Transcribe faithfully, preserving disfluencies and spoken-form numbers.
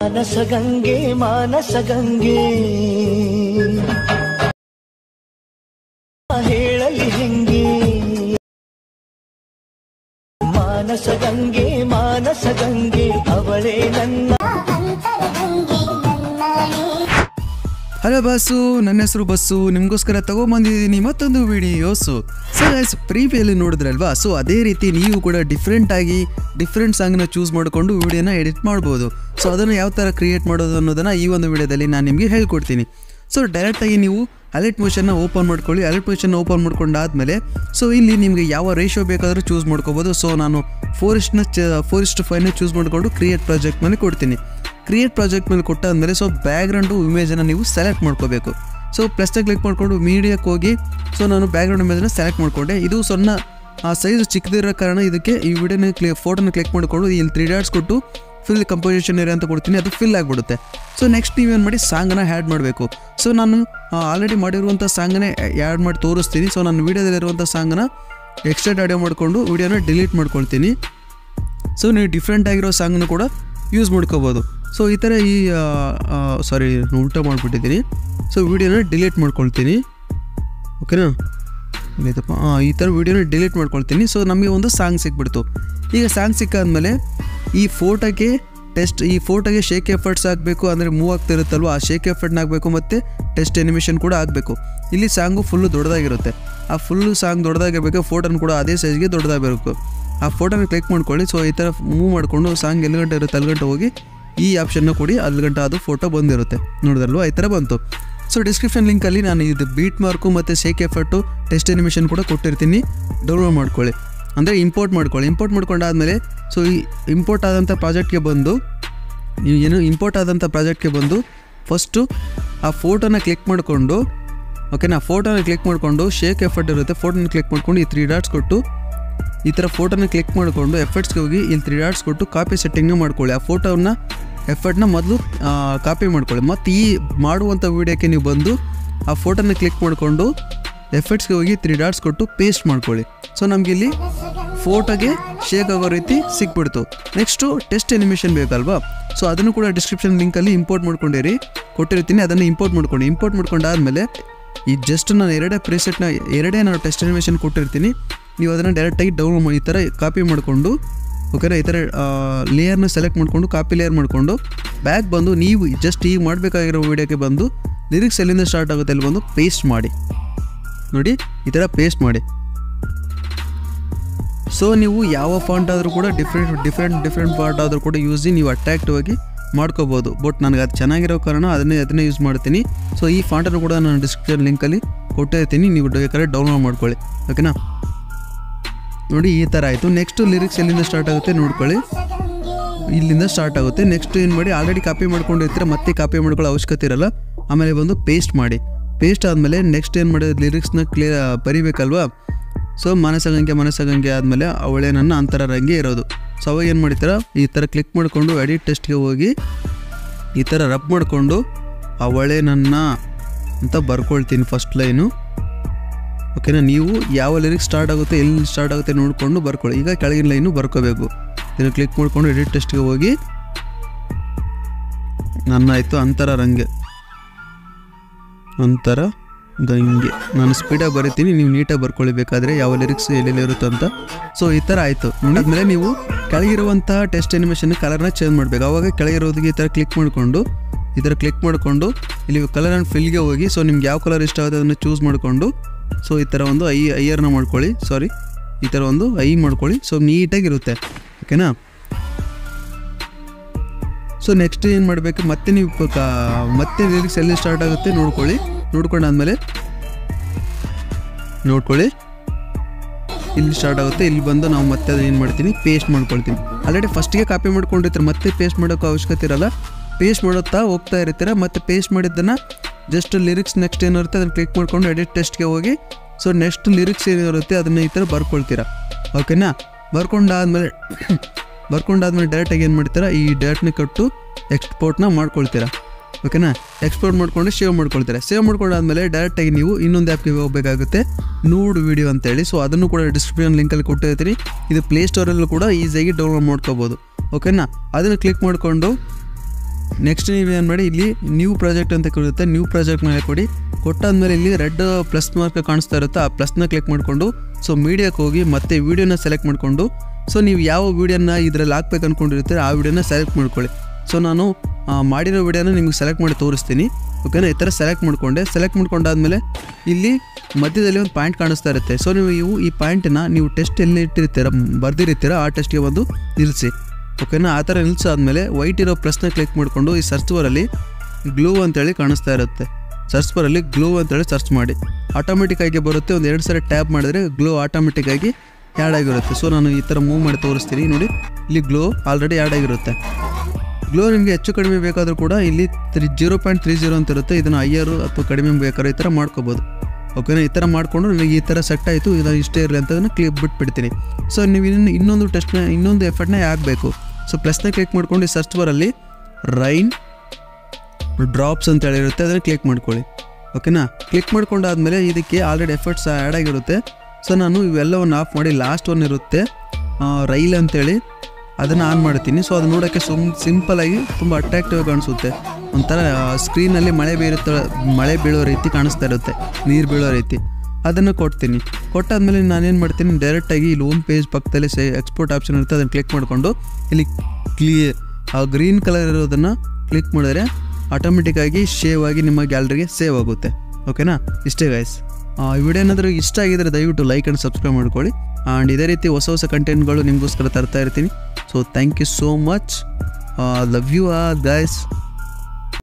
ಮಾನಸ ಗಂಗೆ ಮಾನಸ ಗಂಗೆ ಹೇಳಲಿ ಹೆಂಗೆ ಮಾನಸ ಗಂಗೆ ಮಾನಸ ಗಂಗೆ ಅವಳೇ ನನ್ನ. ಹಲೋ ಬಸ್ಸು, ನನ್ನ ಹೆಸರು ಬಸ್ಸು. ನಿಮಗೋಸ್ಕರ ತಗೊಂಬಂದಿದ್ದೀನಿ ಮತ್ತೊಂದು ವಿಡಿಯೋಸು. ಸೊ ಗೈಸ್, ಪ್ರೀವಿಯಲ್ಲಿ ನೋಡಿದ್ರಲ್ವಾ, ಸೊ ಅದೇ ರೀತಿ ನೀವು ಕೂಡ ಡಿಫ್ರೆಂಟಾಗಿ ಡಿಫ್ರೆಂಟ್ ಸಾಂಗ್ನ ಚೂಸ್ ಮಾಡಿಕೊಂಡು ವಿಡಿಯೋನ ಎಡಿಟ್ ಮಾಡ್ಬೋದು. ಸೊ ಅದನ್ನು ಯಾವ ಥರ ಕ್ರಿಯೇಟ್ ಮಾಡೋದು ಅನ್ನೋದನ್ನು ಈ ಒಂದು ವಿಡಿಯೋದಲ್ಲಿ ನಾನು ನಿಮಗೆ ಹೇಳ್ಕೊಡ್ತೀನಿ. ಸೊ ಡೈರೆಕ್ಟಾಗಿ ನೀವು ಅಲರ್ಟ್ ಮೋಷನ್ನ ಓಪನ್ ಮಾಡ್ಕೊಳ್ಳಿ. ಅಲರ್ಟ್ ಮೋಷನ್ನ ಓಪನ್ ಮಾಡ್ಕೊಂಡಾದ್ಮೇಲೆ ಸೊ ಇಲ್ಲಿ ನಿಮಗೆ ಯಾವ ರೇಷಿಯೋ ಬೇಕಾದರೂ ಚೂಸ್ ಮಾಡ್ಕೋಬೋದು. ಸೊ ನಾನು ಫೋರ್ ಇಸ್ಟ್ನ ಚ ಫೋರ್ ಇಸ್ಟ್ ಫೈವ್ನ ಚೂಸ್ ಮಾಡಿಕೊಂಡು ಕ್ರಿಯೇಟ್ ಪ್ರಾಜೆಕ್ಟ್ ಮೇಲೆ ಕೊಡ್ತೀನಿ. ಕ್ರಿಯೇಟ್ ಪ್ರಾಜೆಕ್ಟ್ ಮೇಲೆ ಕೊಟ್ಟಾದ್ಮೇಲೆ ಸೊ ಬ್ಯಾಕ್ಗ್ರೌಂಡು ಇಮೇಜನ್ನು ನೀವು ಸೆಲೆಕ್ಟ್ ಮಾಡ್ಕೋಬೇಕು. ಸೊ ಪ್ಲಸ್ನ ಕ್ಲಿಕ್ ಮಾಡಿಕೊಂಡು ಮೀಡಿಯಾಕ್ಕೆ ಹೋಗಿ ಸೊ ನಾನು ಬ್ಯಾಕ್ಗ್ರೌಂಡ್ ಇಮೇಜನ್ನು ಸೆಲೆಕ್ಟ್ ಮಾಡಿಕೊಂಡೆ. ಇದು ಸಣ್ಣ ಆ ಸೈಜ್ ಚಿಕ್ಕದಿರೋ ಕಾರಣ ಇದಕ್ಕೆ ಈ ವಿಡಿಯೋನ ಕ್ಲಿ ಫೋಟೋನ ಕ್ಲಿಕ್ ಮಾಡಿಕೊಂಡು ಇಲ್ಲಿ ತ್ರೀ ಡಾಟ್ಸ್ ಕೊಟ್ಟು ಫಿಲ್ ಕಂಪೋಸಿಷನ್ ಏರಿಯಾ ಅಂತ ಕೊಡ್ತೀನಿ, ಅದು ಫಿಲ್ ಆಗಿಬಿಡುತ್ತೆ. ಸೊ ನೆಕ್ಸ್ಟ್ ನೀವೇನು ಮಾಡಿ ಸಾಂಗನ್ನು ಆ್ಯಡ್ ಮಾಡಬೇಕು. ಸೊ ನಾನು ಆಲ್ರೆಡಿ ಮಾಡಿರುವಂಥ ಸಾಂಗನ್ನೇ ಆ್ಯಡ್ ಮಾಡಿ ತೋರಿಸ್ತೀನಿ. ಸೊ ನಾನು ವೀಡಿಯೋದಲ್ಲಿರುವಂಥ ಸಾಂಗನ್ನು ಎಕ್ಸ್ಟ್ರಾ ಆಡಿಯೋ ಮಾಡಿಕೊಂಡು ವೀಡಿಯೋನ ಡಿಲೀಟ್ ಮಾಡ್ಕೊಳ್ತೀನಿ. ಸೊ ನೀವು ಡಿಫ್ರೆಂಟ್ ಆಗಿರೋ ಸಾಂಗನ್ನು ಕೂಡ ಯೂಸ್ ಮಾಡ್ಕೋಬೋದು. ಸೊ ಈ ಥರ ಈ ಸಾರಿ ಉಲ್ಟಾ ಮಾಡಿಬಿಟ್ಟಿದ್ದೀನಿ. ಸೊ ವೀಡಿಯೋನ ಡಿಲೀಟ್ ಮಾಡ್ಕೊಳ್ತೀನಿ. ಓಕೆನಾ, ಇಲ್ಲೈತಪ್ಪ. ಈ ಥರ ವೀಡಿಯೋನ ಡಿಲೀಟ್ ಮಾಡ್ಕೊಳ್ತೀನಿ. ಸೊ ನಮಗೆ ಒಂದು ಸಾಂಗ್ ಸಿಕ್ಬಿಡ್ತು. ಈಗ ಸಾಂಗ್ ಸಿಕ್ಕಾದ್ಮೇಲೆ ಈ ಫೋಟೋಗೆ ಟೆಸ್ಟ್ ಈ ಫೋಟೋಗೆ ಶೇಕ್ ಎಫರ್ಟ್ಸ್ ಆಗಬೇಕು, ಅಂದರೆ ಮೂವ್ ಆಗ್ತಿರುತ್ತಲ್ವ, ಆ ಶೇಕ್ ಎಫರ್ಟ್ನ ಆಗಬೇಕು ಮತ್ತು ಟೆಸ್ಟ್ ಎನಿಮೇಷನ್ ಕೂಡ ಆಗಬೇಕು. ಇಲ್ಲಿ ಸಾಂಗು ಫುಲ್ಲು ದೊಡ್ಡದಾಗಿರುತ್ತೆ. ಆ ಫುಲ್ಲು ಸಾಂಗ್ ದೊಡ್ಡದಾಗಿರಬೇಕು, ಫೋಟೋನ ಕೂಡ ಅದೇ ಸೈಜ್ಗೆ ದೊಡ್ಡದಾಗಬೇಕು. ಆ ಫೋಟೋನ ಕ್ಲಿಕ್ ಮಾಡ್ಕೊಳ್ಳಿ. ಸೊ ಈ ಥರ ಮೂವ್ ಮಾಡಿಕೊಂಡು ಸಾಂಗ್ ಎಲ್ಲಿ ಗಂಟೆ ಇರುತ್ತೆ ಅಲ್ಲಿ ಗಂಟೆ ಹೋಗಿ ಈ ಆಪ್ಷನ್ನ ಕೊಡಿ, ಅಲ್ಲಿ ಗಂಟೆ ಅದು ಫೋಟೋ ಬಂದಿರುತ್ತೆ. ನೋಡಿದ್ರಲ್ವ, ಈ ಥರ ಬಂತು. ಸೊ ಡಿಸ್ಕ್ರಿಪ್ಷನ್ ಲಿಂಕಲ್ಲಿ ನಾನು ಇದು ಬೀಟ್ ಮಾರ್ಕು ಮತ್ತು ಶೇಕ್ ಎಫರ್ಟು ಟೆಸ್ಟ್ ಎನಿಮೇಷನ್ ಕೂಡ ಕೊಟ್ಟಿರ್ತೀನಿ, ಡೌನ್ಲೋಡ್ ಮಾಡ್ಕೊಳ್ಳಿ, ಅಂದರೆ ಇಂಪೋರ್ಟ್ ಮಾಡ್ಕೊಳ್ಳಿ. ಇಂಪೋರ್ಟ್ ಮಾಡ್ಕೊಂಡಾದ್ಮೇಲೆ ಸೊ ಈ ಇಂಪೋರ್ಟ್ ಆದಂಥ ಪ್ರಾಜೆಕ್ಟ್ಗೆ ಬಂದು ನೀವು ಏನು ಇಂಪೋರ್ಟ್ ಆದಂಥ ಪ್ರಾಜೆಕ್ಟ್ಗೆ ಬಂದು ಫಸ್ಟು ಆ ಫೋಟೋನ ಕ್ಲಿಕ್ ಮಾಡಿಕೊಂಡು, ಓಕೆನಾ, ಫೋಟೋನ ಕ್ಲಿಕ್ ಮಾಡಿಕೊಂಡು ಶೇಕ್ ಎಫರ್ಟ್ ಇರುತ್ತೆ, ಫೋಟೋನ ಕ್ಲಿಕ್ ಮಾಡ್ಕೊಂಡು ಈ ತ್ರೀ ಡಾಟ್ಸ್ ಕೊಟ್ಟು ಈ ಥರ ಫೋಟೋನ ಕ್ಲಿಕ್ ಮಾಡಿಕೊಂಡು ಎಫರ್ಟ್ಸ್ಗೆ ಹೋಗಿ ಇಲ್ಲಿ ತ್ರೀ ಡಾಟ್ಸ್ ಕೊಟ್ಟು ಕಾಪಿ ಸೆಟ್ಟಿಂಗ್ನ ಮಾಡ್ಕೊಳ್ಳಿ. ಆ ಫೋಟೋನ ಎಫರ್ಟ್ನ ಮೊದಲು ಕಾಪಿ ಮಾಡ್ಕೊಳ್ಳಿ. ಮತ್ತು ಈ ಮಾಡುವಂಥ ವೀಡಿಯೋಕ್ಕೆ ನೀವು ಬಂದು ಆ ಫೋಟೋನ ಕ್ಲಿಕ್ ಮಾಡಿಕೊಂಡು ಎಫರ್ಟ್ಸ್ಗೆ ಹೋಗಿ ತ್ರೀ ಡಾಟ್ಸ್ ಕೊಟ್ಟು ಪೇಸ್ಟ್ ಮಾಡ್ಕೊಳ್ಳಿ. ಸೊ ನಮಗೆ ಇಲ್ಲಿ ಫೋಟೋಗೆ ಶೇಕ್ ಆಗೋ ರೀತಿ ಸಿಕ್ಬಿಡ್ತು. ನೆಕ್ಸ್ಟು ಟೆಸ್ಟ್ ಎನಿಮೇಷನ್ ಬೇಕಲ್ವಾ, ಸೊ ಅದನ್ನು ಕೂಡ ಡಿಸ್ಕ್ರಿಪ್ಷನ್ ಲಿಂಕಲ್ಲಿ ಇಂಪೋರ್ಟ್ ಮಾಡ್ಕೊಂಡಿರಿ ಕೊಟ್ಟಿರ್ತೀನಿ, ಅದನ್ನು ಇಂಪೋರ್ಟ್ ಮಾಡ್ಕೊಂಡು ಇಂಪೋರ್ಟ್ ಮಾಡ್ಕೊಂಡಾದ್ಮೇಲೆ ಈ ಜಸ್ಟ್ ನಾನು ಎರಡೇ ಪ್ರಿಸೆಟ್ನ ಎರಡೇ ನಾನು ಟೆಸ್ಟ್ ಎನಿಮೇಷನ್ ಕೊಟ್ಟಿರ್ತೀನಿ, ನೀವು ಅದನ್ನು ಡೈರೆಕ್ಟಾಗಿ ಡೌನ್ಲೋಡ್ ಮಾಡಿ ಈ ಥರ ಕಾಪಿ ಮಾಡಿಕೊಂಡು, ಓಕೆನಾ, ಈ ಥರ ಲೇಯರ್ನ ಸೆಲೆಕ್ಟ್ ಮಾಡಿಕೊಂಡು ಕಾಪಿ ಲೇಯರ್ ಮಾಡಿಕೊಂಡು ಬ್ಯಾಕ್ ಬಂದು ನೀವು ಜಸ್ಟ್ ಈಗ ಮಾಡಬೇಕಾಗಿರೋ ವೀಡಿಯೋಕ್ಕೆ ಬಂದು ಲಿರಿಕ್ಸ್ ಎಲ್ಲಿಂದ ಸ್ಟಾರ್ಟ್ ಆಗುತ್ತೆ ಅಲ್ಲಿ ಬಂದು ಪೇಸ್ಟ್ ಮಾಡಿ. ನೋಡಿ, ಈ ಥರ ಪೇಸ್ಟ್ ಮಾಡಿ. ಸೊ ನೀವು ಯಾವ ಫಾಂಟ್ ಆದರೂ ಕೂಡ ಡಿಫ್ರೆಂಟ್ ಡಿಫ್ರೆಂಟ್ ಡಿಫ್ರೆಂಟ್ ಫಾಂಟ್ ಆದರೂ ಕೂಡ ಯೂಸಿ ನೀವು ಅಟ್ರಾಕ್ಟಿವ್ ಆಗಿ ಮಾಡ್ಕೋಬೋದು. ಬಟ್ ನನಗೆ ಅದು ಚೆನ್ನಾಗಿರೋ ಕಾರಣ ಅದನ್ನೇ ಅದನ್ನೇ ಯೂಸ್ ಮಾಡ್ತೀನಿ. ಸೊ ಈ ಫಾಂಟನ್ನು ಕೂಡ ನಾನು ಡಿಸ್ಕ್ರಿಪ್ಷನ್ ಲಿಂಕಲ್ಲಿ ಕೊಟ್ಟಿರ್ತೀನಿ, ನೀವು ಬೇಕಾದ್ರೆ ಡೌನ್ಲೋಡ್ ಮಾಡ್ಕೊಳ್ಳಿ. ಓಕೆನಾ, ನೋಡಿ ಈ ಥರ ಆಯಿತು. ನೆಕ್ಸ್ಟು ಲಿರಿಕ್ಸ್ ಎಲ್ಲಿಂದ ಸ್ಟಾರ್ಟ್ ಆಗುತ್ತೆ ನೋಡ್ಕೊಳ್ಳಿ, ಇಲ್ಲಿಂದ ಸ್ಟಾರ್ಟ್ ಆಗುತ್ತೆ. ನೆಕ್ಸ್ಟ್ ಏನು ಮಾಡಿ, ಆಲ್ರೆಡಿ ಕಾಪಿ ಮಾಡ್ಕೊಂಡಿರ್ತೀರ, ಮತ್ತೆ ಕಾಪಿ ಮಾಡ್ಕೊಳ್ಳೋ ಅವಶ್ಯಕತೆ ಇರಲ್ಲ. ಆಮೇಲೆ ಬಂದು ಪೇಸ್ಟ್ ಮಾಡಿ. ಪೇಸ್ಟ್ ಆದಮೇಲೆ ನೆಕ್ಸ್ಟ್ ಏನು ಮಾಡಿ ಲಿರಿಕ್ಸ್ನ ಕ್ಲಿಯರ್ ಬರಿಬೇಕಲ್ವಾ. ಸೊ ಮನಸಗಂಗೆ ಮನಸಗಂಗೆ ಆದಮೇಲೆ ಅವಳೇ ನನ್ನ ಅಂತರಂಗೆ ಇರೋದು. ಸೊ ಅವಾಗ ಏನು ಮಾಡ್ತೀರ, ಈ ಥರ ಕ್ಲಿಕ್ ಮಾಡಿಕೊಂಡು ಎಡಿಟ್ ಟೆಸ್ಟ್ಗೆ ಹೋಗಿ ಈ ಥರ ರಬ್ ಮಾಡಿಕೊಂಡು ಅವಳೇ ನನ್ನ ಅಂತ ಬರ್ಕೊಳ್ತೀನಿ ಫಸ್ಟ್ ಲೈನು. ಓಕೆನಾ, ನೀವು ಯಾವ ಲಿರಿಕ್ಸ್ ಸ್ಟಾರ್ಟ್ ಆಗುತ್ತೆ ಎಲ್ಲಿ ಸ್ಟಾರ್ಟ್ ಆಗುತ್ತೆ ನೋಡಿಕೊಂಡು ಬರ್ಕೊಳ್ಳಿ. ಈಗ ಕೆಳಗಿನ ಲೈನು ಬರ್ಕೋಬೇಕು. ಇದನ್ನು ಕ್ಲಿಕ್ ಮಾಡಿಕೊಂಡು ಎಡಿಟ್ ಟೆಸ್ಟ್ಗೆ ಹೋಗಿ ನನ್ನ ಆಯಿತು ಅಂತರ ರಂಗೆ ಅಂತರ ಗಂಗೆ. ನಾನು ಸ್ಪೀಡಾಗಿ ಬರೀತೀನಿ, ನೀವು ನೀಟಾಗಿ ಬರ್ಕೊಳ್ಳಬೇಕಾದ್ರೆ ಯಾವ ಲಿರಿಕ್ಸ್ ಎಲ್ಲೆಲ್ಲಿ ಇರುತ್ತೆ ಅಂತ. ಸೊ ಈ ಥರ ಆಯಿತು. ನೋಡಿದ್ಮೇಲೆ ನೀವು ಕೆಳಗಿರುವಂಥ ಟೆಸ್ಟ್ ಎನಿಮೇಷನ್ ಕಲರ್ನ ಚೇಂಜ್ ಮಾಡಬೇಕು. ಆವಾಗ ಕೆಳಗಿರೋದಕ್ಕೆ ಈ ಥರ ಕ್ಲಿಕ್ ಮಾಡಿಕೊಂಡು ಈ ಥರ ಕ್ಲಿಕ್ ಮಾಡಿಕೊಂಡು ಇಲ್ಲಿ ಕಲರ್ ಆ್ಯಂಡ್ ಫಿಲ್ಗೆ ಹೋಗಿ ಸೊ ನಿಮ್ಗೆ ಯಾವ ಕಲರ್ ಇಷ್ಟ ಆಗುತ್ತೆ ಅದನ್ನು ಚೂಸ್ ಮಾಡಿಕೊಂಡು ಸೊ ಈ ಥರ ಒಂದು ಐ ಐಯರ್ನ ಮಾಡ್ಕೊಳ್ಳಿ, ಸಾರಿ ಈ ಥರ ಒಂದು ಐ ಮಾಡ್ಕೊಳ್ಳಿ. ಸೊ ನೀಟಾಗಿರುತ್ತೆ. ಓಕೆನಾ, ಸೊ ನೆಕ್ಸ್ಟ್ ಏನು ಮಾಡಬೇಕು, ಮತ್ತೆ ನೀವು ಮತ್ತೆ ಲಿರಿಕ್ಸ್ ಎಲ್ಲಿ ಸ್ಟಾರ್ಟ್ ಆಗುತ್ತೆ ನೋಡ್ಕೊಳ್ಳಿ. ನೋಡ್ಕೊಂಡಾದ್ಮೇಲೆ ನೋಡ್ಕೊಳ್ಳಿ ಇಲ್ಲಿ ಸ್ಟಾರ್ಟ್ ಆಗುತ್ತೆ, ಇಲ್ಲಿ ಬಂದು ನಾವು ಮತ್ತೆ ಅದು ಏನು ಮಾಡ್ತೀನಿ ಪೇಸ್ಟ್ ಮಾಡ್ಕೊಳ್ತೀನಿ. ಆಲ್ರೆಡಿ ಫಸ್ಟಿಗೆ ಕಾಪಿ ಮಾಡ್ಕೊಂಡಿರ್ತಾರೆ, ಮತ್ತೆ ಪೇಸ್ಟ್ ಮಾಡೋಕ್ಕೆ ಅವಶ್ಯಕತೆ ಇರಲ್ಲ. ಪೇಸ್ಟ್ ಮಾಡುತ್ತಾ ಹೋಗ್ತಾ ಇರ್ತೀರ. ಮತ್ತು ಪೇಸ್ಟ್ ಮಾಡಿದ್ದನ್ನು ಜಸ್ಟ್ ಲಿರಿಕ್ಸ್ ನೆಕ್ಸ್ಟ್ ಏನಿರುತ್ತೆ ಅದನ್ನು ಕ್ಲಿಕ್ ಮಾಡ್ಕೊಂಡು ಎಡಿಟ್ ಟೆಸ್ಟ್ಗೆ ಹೋಗಿ ಸೊ ನೆಕ್ಸ್ಟ್ ಲಿರಿಕ್ಸ್ ಏನಿರುತ್ತೆ ಅದನ್ನು ಈ ಥರ ಬರ್ಕೊಳ್ತೀರ. ಓಕೆನಾ, ಬರ್ಕೊಂಡಾದ್ಮೇಲೆ ಬರ್ಕೊಂಡಾದ್ಮೇಲೆ ಡೈರೆಕ್ಟಾಗಿ ಏನು ಮಾಡ್ತೀರಾ, ಈ ಡೈರೆಕ್ಟ್ನ ಕಟ್ಟು ಎಕ್ಸ್ಪೋರ್ಟ್ನ ಮಾಡ್ಕೊಳ್ತೀರಾ. ಓಕೆನಾ, ಎಕ್ಸ್ಪೋರ್ಟ್ ಮಾಡ್ಕೊಂಡು ಸೇವ್ ಮಾಡ್ಕೊಳ್ತೀರಾ. ಸೇವ್ ಮಾಡ್ಕೊಂಡಾದ್ಮೇಲೆ ಡೈರೆಕ್ಟಾಗಿ ನೀವು ಇನ್ನೊಂದು ಆ್ಯಪ್ಗೆ ಹೋಗಬೇಕಾಗುತ್ತೆ, ನೂಡ್ ವಿಡಿಯೋ ಅಂತೇಳಿ. ಸೊ ಅದನ್ನು ಕೂಡ ಡಿಸ್ಕ್ರಿಪ್ಷನ್ ಲಿಂಕಲ್ಲಿ ಕೊಟ್ಟಿರ್ತೀನಿ. ಇದು ಪ್ಲೇಸ್ಟೋರಲ್ಲೂ ಕೂಡ ಈಸಿಯಾಗಿ ಡೌನ್ಲೋಡ್ ಮಾಡ್ಕೋಬೋದು. ಓಕೆನಾ, ಅದನ್ನು ಕ್ಲಿಕ್ ಮಾಡಿಕೊಂಡು ನೆಕ್ಸ್ಟ್ ನೀವೇನು ಮಾಡಿ ಇಲ್ಲಿ ನ್ಯೂ ಪ್ರಾಜೆಕ್ಟ್ ಅಂತ ಕೊಡುತ್ತೆ, ನ್ಯೂ ಪ್ರಾಜೆಕ್ಟ್ ಮೇಲೆ ಕೊಡಿ. ಕೊಟ್ಟಾದ್ಮೇಲೆ ಇಲ್ಲಿ ರೆಡ್ ಪ್ಲಸ್ ಮಾರ್ಕ್ ಕಾಣಿಸ್ತಾ ಇರುತ್ತೆ, ಆ ಪ್ಲಸ್ನ ಕ್ಲಿಕ್ ಮಾಡಿಕೊಂಡು ಸೊ ಮೀಡಿಯಾಕ್ಕೆ ಹೋಗಿ ಮತ್ತೆ ವೀಡಿಯೋನ ಸೆಲೆಕ್ಟ್ ಮಾಡಿಕೊಂಡು ಸೊ ನೀವು ಯಾವ ವೀಡಿಯೋನ ಇದರಲ್ಲಿ ಹಾಕ್ಬೇಕು ಅಂದ್ಕೊಂಡಿರ್ತೀರ ಆ ವೀಡಿಯೋನ ಸೆಲೆಕ್ಟ್ ಮಾಡ್ಕೊಳ್ಳಿ. ಸೊ ನಾನು ಮಾಡಿರೋ ವೀಡಿಯೋನ ನಿಮಗೆ ಸೆಲೆಕ್ಟ್ ಮಾಡಿ ತೋರಿಸ್ತೀನಿ. ಓಕೆನಾ, ಈ ಥರ ಸೆಲೆಕ್ಟ್ ಮಾಡಿಕೊಂಡೆ. ಸೆಲೆಕ್ಟ್ ಮಾಡ್ಕೊಂಡಾದ್ಮೇಲೆ ಇಲ್ಲಿ ಮಧ್ಯದಲ್ಲಿ ಒಂದು ಪಾಯಿಂಟ್ ಕಾಣಿಸ್ತಾ ಇರುತ್ತೆ. ಸೊ ನೀವು ಇವು ಈ ಪಾಯಿಂಟನ್ನ ನೀವು ಟೆಸ್ಟ್ ಎಲ್ಲಿ ಇಟ್ಟಿರ್ತೀರ ಬರ್ದಿರ್ತೀರ ಆ ಟೆಸ್ಟ್ಗೆ ಒಂದು ನಿಲ್ಲಿಸಿ. ಓಕೆನಾ, ಆ ಥರ ನಿಲ್ಲಿಸಾದ್ಮೇಲೆ ವೈಟ್ ಇರೋ ಪ್ಲಸ್ನ ಕ್ಲಿಕ್ ಮಾಡಿಕೊಂಡು ಈ ಸರ್ಚ್ ಬಾರಲ್ಲಿ ಗ್ಲೂ ಅಂತೇಳಿ ಕಾಣಿಸ್ತಾ ಇರುತ್ತೆ. ಸರ್ಚ್ ಬಾರಲ್ಲಿ ಗ್ಲೂ ಅಂತೇಳಿ ಸರ್ಚ್ ಮಾಡಿ ಆಟೋಮೆಟಿಕ್ಕಾಗಿ ಬರುತ್ತೆ. ಒಂದು ಎರಡು ಸಲ ಟ್ಯಾಪ್ ಮಾಡಿದ್ರೆ ಗ್ಲೂ ಆಟೋಮೆಟಿಕ್ಕಾಗಿ ಆ್ಯಡ್ ಆಗಿರುತ್ತೆ. ಸೊ ನಾನು ಈ ಥರ ಮೂವ್ ಮಾಡಿ ತೋರಿಸ್ತೀನಿ ನೋಡಿ, ಇಲ್ಲಿ ಗ್ಲೋ ಆಲ್ರೆಡಿ ಆ್ಯಡ್ ಆಗಿರುತ್ತೆ. ಗ್ಲೋ ನಿಮಗೆ ಹೆಚ್ಚು ಕಡಿಮೆ ಬೇಕಾದರೂ ಕೂಡ ಇಲ್ಲಿ three zero point three zero ಅಂತ ಇರುತ್ತೆ. ಇದನ್ನು ಐಯರು ಅಥವಾ ಕಡಿಮೆ ಬೇಕಾದ್ರೆ ಈ ಥರ ಮಾಡ್ಕೋಬೋದು. ಓಕೆನಾ, ಈ ಥರ ಮಾಡಿಕೊಂಡು ನನಗೆ ಈ ಥರ ಸೆಟ್ ಆಯಿತು, ಇದು ಇಷ್ಟೇ ಇರಲಿ ಅಂತ ಅದನ್ನು ಕ್ಲಿಕ್ ಬಿಟ್ಬಿಡ್ತೀನಿ. ಸೊ ನೀವು ಇನ್ನು ಇನ್ನೊಂದು ಟೆಸ್ಟ್ನ ಇನ್ನೊಂದು ಎಫರ್ಟ್ನ ಆಗಬೇಕು. ಸೊ ಪ್ಲಸ್ನ ಕ್ಲಿಕ್ ಮಾಡ್ಕೊಂಡು ಈ ಸರ್ಚ್ ಬಾರಲ್ಲಿ ರೈನ್ ಡ್ರಾಪ್ಸ್ ಅಂತ ಹೇಳಿರುತ್ತೆ, ಅದನ್ನು ಕ್ಲಿಕ್ ಮಾಡ್ಕೊಳ್ಳಿ. ಓಕೆನಾ, ಕ್ಲಿಕ್ ಮಾಡ್ಕೊಂಡಾದ್ಮೇಲೆ ಇದಕ್ಕೆ ಆಲ್ರೆಡಿ ಎಫರ್ಟ್ಸ್ ಆ್ಯಡ್ ಆಗಿರುತ್ತೆ. ಸೊ ನಾನು ಇವೆಲ್ಲವನ್ನು ಆಫ್ ಮಾಡಿ ಲಾಸ್ಟ್ ಒನ್ ಇರುತ್ತೆ ರೈಲ್ ಅಂತೇಳಿ ಅದನ್ನು ಆನ್ ಮಾಡ್ತೀನಿ. ಸೊ ಅದು ನೋಡೋಕ್ಕೆ ಸುಮ್ ಸಿಂಪಲಾಗಿ ತುಂಬ ಅಟ್ರಾಕ್ಟಿವ್ ಆಗಿ ಕಾಣಿಸುತ್ತೆ. ಒಂಥರ ಸ್ಕ್ರೀನಲ್ಲಿ ಮಳೆ ಬೀರುತ್ತ ಮಳೆ ಬೀಳೋ ರೀತಿ ಕಾಣಿಸ್ತಾ ಇರುತ್ತೆ, ನೀರು ಬೀಳೋ ರೀತಿ. ಅದನ್ನು ಕೊಡ್ತೀನಿ. ಕೊಟ್ಟಾದ್ಮೇಲೆ ನಾನೇನು ಮಾಡ್ತೀನಿ, ಡೈರೆಕ್ಟಾಗಿ ಇಲ್ಲಿ ಹೋಮ್ ಪೇಜ್ ಪಕ್ಕದಲ್ಲಿ ಸೇ ಎಕ್ಸ್ಪೋರ್ಟ್ ಆಪ್ಷನ್ ಇರುತ್ತೆ, ಅದನ್ನು ಕ್ಲಿಕ್ ಮಾಡಿಕೊಂಡು ಇಲ್ಲಿ ಕ್ಲಿಯರ್ ಆ ಗ್ರೀನ್ ಕಲರ್ ಇರೋದನ್ನು ಕ್ಲಿಕ್ ಮಾಡಿದ್ರೆ ಆಟೋಮೆಟಿಕ್ಕಾಗಿ ಶೇವ್ ಆಗಿ ನಿಮ್ಮ ಗ್ಯಾಲರಿಗೆ ಸೇವ್ ಆಗುತ್ತೆ. ಓಕೆನಾ, ಇಷ್ಟೇ ಗೈಸ್. ಈ ವಿಡಿಯೋ ಏನಾದರೂ ಇಷ್ಟ ಆಗಿದರೆ ದಯವಿಟ್ಟು ಲೈಕ್ ಆ್ಯಂಡ್ ಸಬ್ಸ್ಕ್ರೈಬ್ ಮಾಡ್ಕೊಳ್ಳಿ. ಆ್ಯಂಡ್ ಇದೇ ರೀತಿ ಹೊಸ ಹೊಸ ಕಂಟೆಂಟ್ಗಳು ನಿಮಗೋಸ್ಕರ ತರ್ತಾ ಇರ್ತೀನಿ. So thank you so much. Love you all guys.